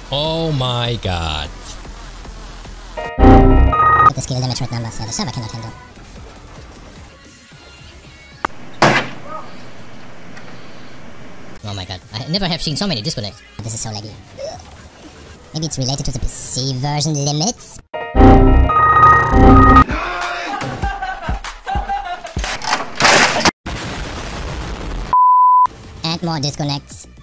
Oh my god. The skill limit short numbers. Yeah, the server cannot handle. Oh my god. I never have seen so many disconnects. This is so laggy. Maybe it's related to the PC version limits? And more disconnects.